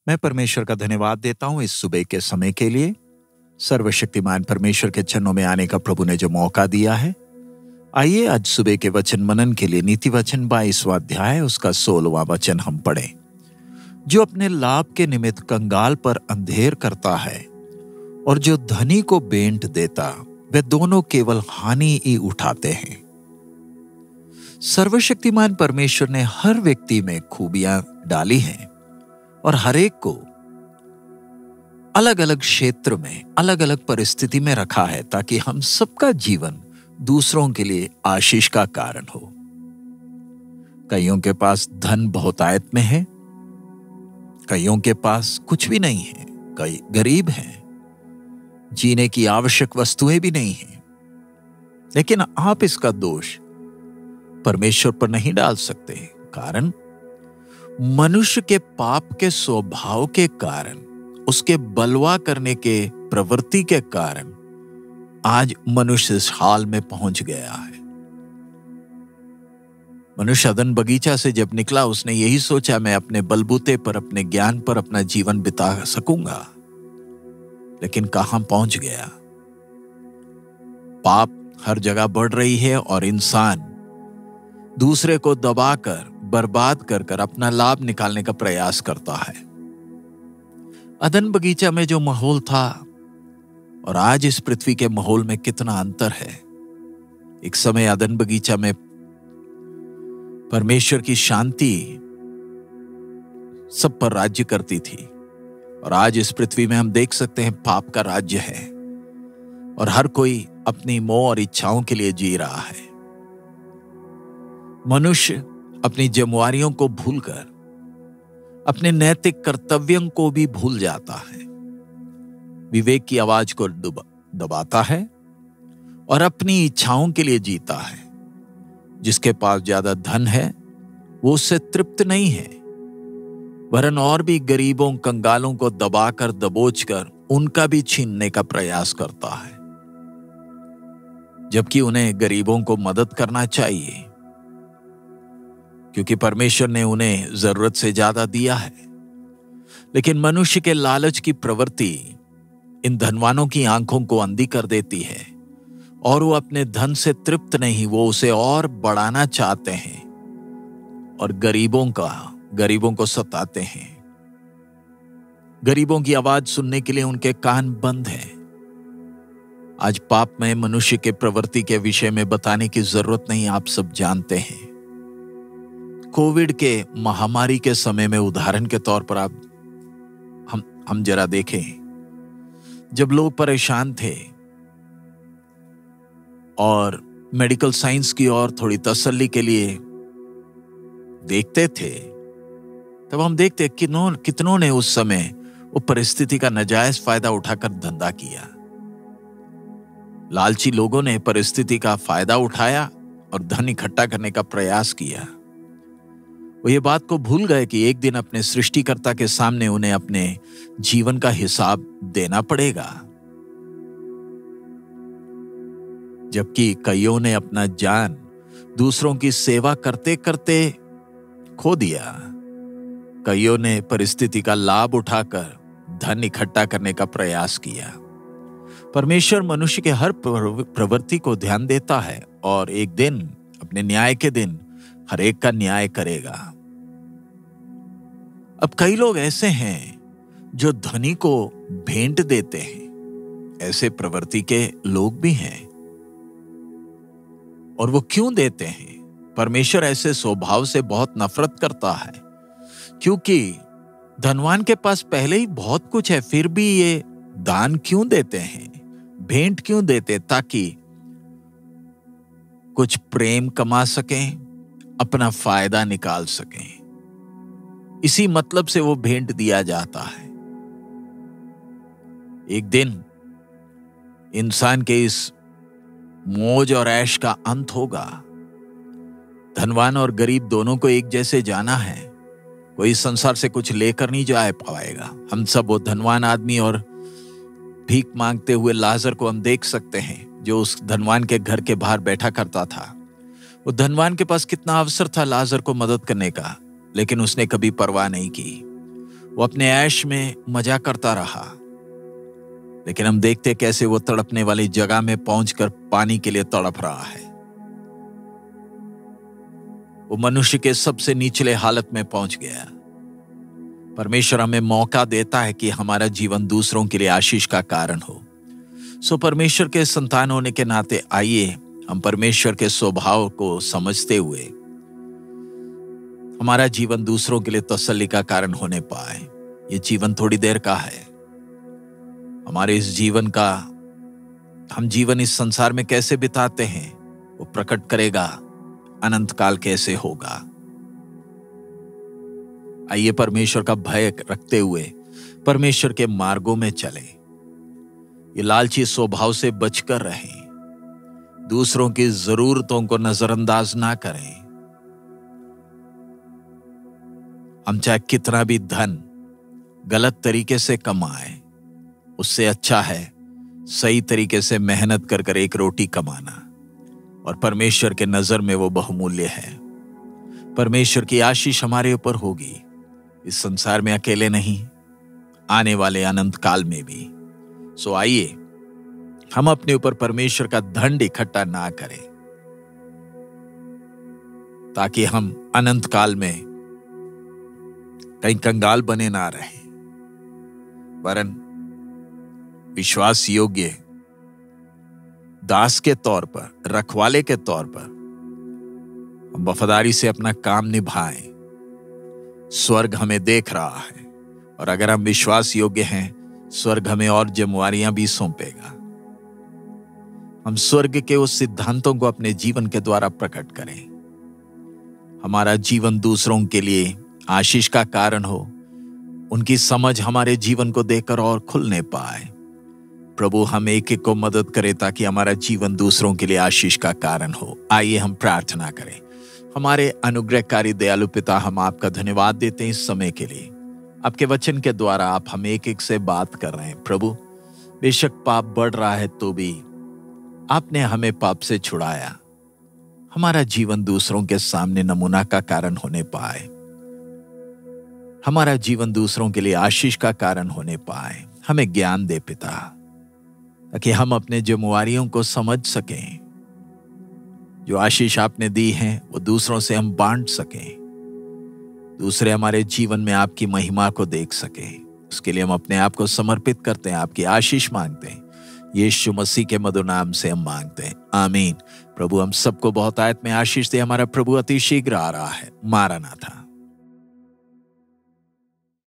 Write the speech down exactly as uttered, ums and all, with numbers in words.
मैं परमेश्वर का धन्यवाद देता हूं इस सुबह के समय के लिए। सर्वशक्तिमान परमेश्वर के चरणों में आने का प्रभु ने जो मौका दिया है। आइए आज सुबह के वचन मनन के लिए नीति वचन बाईसवां अध्याय उसका सोलहवां वचन हम पढ़ें। जो अपने लाभ के निमित्त कंगाल पर अंधेर करता है और जो धनी को बेंट देता, वे दोनों केवल हानि ही उठाते हैं। सर्वशक्तिमान परमेश्वर ने हर व्यक्ति में खूबियां डाली हैं और हर एक को अलग अलग क्षेत्र में अलग अलग परिस्थिति में रखा है, ताकि हम सबका जीवन दूसरों के लिए आशीष का कारण हो। कईयों के पास धन बहुतायत में है, कईयों के पास कुछ भी नहीं है, कई गरीब हैं, जीने की आवश्यक वस्तुएं भी नहीं हैं। लेकिन आप इसका दोष परमेश्वर पर नहीं डाल सकते, कारण मनुष्य के पाप के स्वभाव के कारण, उसके बलवा करने के प्रवृत्ति के कारण आज मनुष्य इस हाल में पहुंच गया है। मनुष्य अदन बगीचा से जब निकला, उसने यही सोचा मैं अपने बलबूते पर, अपने ज्ञान पर अपना जीवन बिता सकूंगा, लेकिन कहां पहुंच गया। पाप हर जगह बढ़ रही है और इंसान दूसरे को दबाकर, बर्बाद कर कर अपना लाभ निकालने का प्रयास करता है। अदन बगीचा में जो माहौल था और आज इस पृथ्वी के माहौल में कितना अंतर है। एक समय अदन बगीचा में परमेश्वर की शांति सब पर राज्य करती थी, और आज इस पृथ्वी में हम देख सकते हैं पाप का राज्य है और हर कोई अपनी मोह और इच्छाओं के लिए जी रहा है। मनुष्य अपनी जिम्मेवारियों को भूलकर अपने नैतिक कर्तव्यों को भी भूल जाता है, विवेक की आवाज को दबाता है और अपनी इच्छाओं के लिए जीता है। जिसके पास ज्यादा धन है वो उससे तृप्त नहीं है, वरन और भी गरीबों, कंगालों को दबाकर, दबोचकर उनका भी छीनने का प्रयास करता है, जबकि उन्हें गरीबों को मदद करना चाहिए, क्योंकि परमेश्वर ने उन्हें जरूरत से ज्यादा दिया है। लेकिन मनुष्य के लालच की प्रवृत्ति इन धनवानों की आंखों को अंधी कर देती है और वो अपने धन से तृप्त नहीं, वो उसे और बढ़ाना चाहते हैं और गरीबों का गरीबों को सताते हैं। गरीबों की आवाज सुनने के लिए उनके कान बंद हैं। आज पाप में मनुष्य के प्रवृत्ति के विषय में बताने की जरूरत नहीं, आप सब जानते हैं। कोविड के महामारी के समय में उदाहरण के तौर पर आप हम हम जरा देखें, जब लोग परेशान थे और मेडिकल साइंस की ओर थोड़ी तसल्ली के लिए देखते थे, तब हम देखते कितनों कितनों ने उस समय वो परिस्थिति का नाजायज फायदा उठाकर धंधा किया। लालची लोगों ने परिस्थिति का फायदा उठाया और धन इकट्ठा करने का प्रयास किया। वो ये बात को भूल गए कि एक दिन अपने सृष्टिकर्ता के सामने उन्हें अपने जीवन का हिसाब देना पड़ेगा। जबकि कईयों ने अपना जान दूसरों की सेवा करते करते खो दिया। कईयों ने परिस्थिति का लाभ उठाकर धन इकट्ठा करने का प्रयास किया। परमेश्वर मनुष्य के हर प्रवृत्ति को ध्यान देता है और एक दिन, अपने न्याय के दिन, हर एक का न्याय करेगा। अब कई लोग ऐसे हैं जो धनी को भेंट देते हैं। ऐसे प्रवृत्ति के लोग भी हैं। और वो क्यों देते हैं? परमेश्वर ऐसे स्वभाव से बहुत नफरत करता है, क्योंकि धनवान के पास पहले ही बहुत कुछ है, फिर भी ये दान क्यों देते हैं, भेंट क्यों देते? ताकि कुछ प्रेम कमा सकें, अपना फायदा निकाल सकें। इसी मतलब से वो भेंट दिया जाता है। एक दिन इंसान के इस मौज और ऐश का अंत होगा। धनवान और गरीब दोनों को एक जैसे जाना है। कोई संसार से कुछ लेकर नहीं जा पाएगा। हम सब वो धनवान आदमी और भीख मांगते हुए लाजर को हम देख सकते हैं, जो उस धनवान के घर के बाहर बैठा करता था। वो धनवान के पास कितना अवसर था लाजर को मदद करने का, लेकिन उसने कभी परवाह नहीं की। वो अपने ऐश में मजा करता रहा, लेकिन हम देखते कैसे वो तड़पने वाली जगह में पहुंचकर पानी के लिए तड़प रहा है। वो मनुष्य के सबसे निचले हालत में पहुंच गया। परमेश्वर हमें मौका देता है कि हमारा जीवन दूसरों के लिए आशीष का कारण हो। सो परमेश्वर के संतान होने के नाते आइए हम परमेश्वर के स्वभाव को समझते हुए हमारा जीवन दूसरों के लिए तसल्ली का कारण होने पाए। ये जीवन थोड़ी देर का है। हमारे इस जीवन का हम जीवन इस संसार में कैसे बिताते हैं वो प्रकट करेगा अनंत काल कैसे होगा। आइए परमेश्वर का भय रखते हुए परमेश्वर के मार्गों में चलें। ये लालची स्वभाव से बचकर रहें। दूसरों की जरूरतों को नजरअंदाज ना करें। हम चाहे कितना भी धन गलत तरीके से कमाएं, उससे अच्छा है सही तरीके से मेहनत कर कर एक रोटी कमाना, और परमेश्वर के नजर में वो बहुमूल्य है। परमेश्वर की आशीष हमारे ऊपर होगी, इस संसार में अकेले नहीं, आने वाले अनंत काल में भी। सो आइए हम अपने ऊपर परमेश्वर का दंड इकट्ठा ना करें, ताकि हम अनंत काल में कहीं कंगाल बने ना रहे, वरन विश्वास योग्य दास के तौर पर, रखवाले के तौर पर हम वफादारी से अपना काम निभाएं। स्वर्ग हमें देख रहा है, और अगर हम विश्वास योग्य हैं, स्वर्ग हमें और जिम्मेवारियां भी सौंपेगा। हम स्वर्ग के उस सिद्धांतों को अपने जीवन के द्वारा प्रकट करें। हमारा जीवन दूसरों के लिए आशीष का कारण हो, उनकी समझ हमारे जीवन को देखकर और खुलने पाए। प्रभु हम एक एक को मदद करे ताकि हमारा जीवन दूसरों के लिए आशीष का कारण हो। आइए हम प्रार्थना करें। हमारे अनुग्रहकारी दयालु पिता, हम आपका धन्यवाद देते हैं इस समय के लिए। आपके वचन के द्वारा आप हम एक एक से बात कर रहे हैं। प्रभु बेशक पाप बढ़ रहा है तो भी आपने हमें पाप से छुड़ाया। हमारा जीवन दूसरों के सामने नमूना का कारण होने पाए, हमारा जीवन दूसरों के लिए आशीष का कारण होने पाए। हमें ज्ञान दे पिता, ताकि हम अपने जिम्मेवारियों को समझ सकें। जो आशीष आपने दी है वो दूसरों से हम बांट सकें, दूसरे हमारे जीवन में आपकी महिमा को देख सकें। उसके लिए हम अपने आप को समर्पित करते हैं, आपकी आशीष मांगते हैं। यीशु मसीह के मधुर नाम से हम मांगते हैं, आमीन। प्रभु हम सबको बहुत आयत में आशीष दे। हमारा प्रभु अति शीघ्र आ रहा है। मारा ना था।